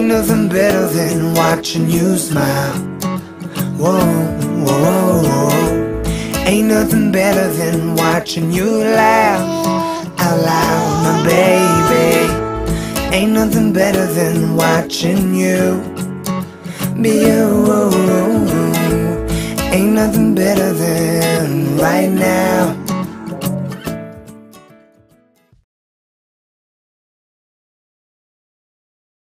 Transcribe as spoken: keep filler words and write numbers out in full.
Ain't nothing better than watching you smile. Whoa, whoa, whoa, whoa. Ain't nothing better than watching you laugh out loud, my baby. Ain't nothing better than watching you be you. Ain't nothing better than